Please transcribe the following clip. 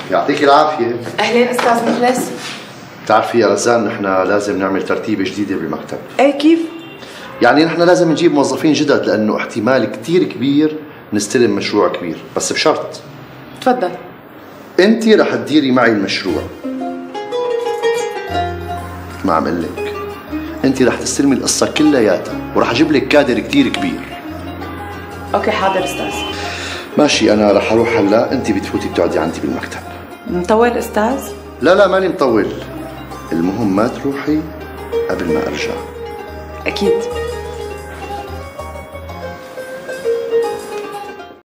يعطيك العافية. أهلين أستاذ مخلص. بتعرفي يا رزان نحن لازم نعمل ترتيبة جديدة بالمكتب. إيه كيف؟ يعني نحن لازم نجيب موظفين جدد لأنه احتمال كتير كبير نستلم مشروع كبير، بس بشرط. تفضل. أنت رح تديري معي المشروع. ما عم قل لك. أنت رح تستلمي القصة كلياتها ورح أجيب لك كادر كتير كبير. أوكي حاضر أستاذ. ماشي، أنا رح أروح هلا، أنت بتفوتي بتقعدي عندي بالمكتب. مطول أستاذ؟ لا ماني مطول، المهم ما تروحي قبل ما أرجع. أكيد.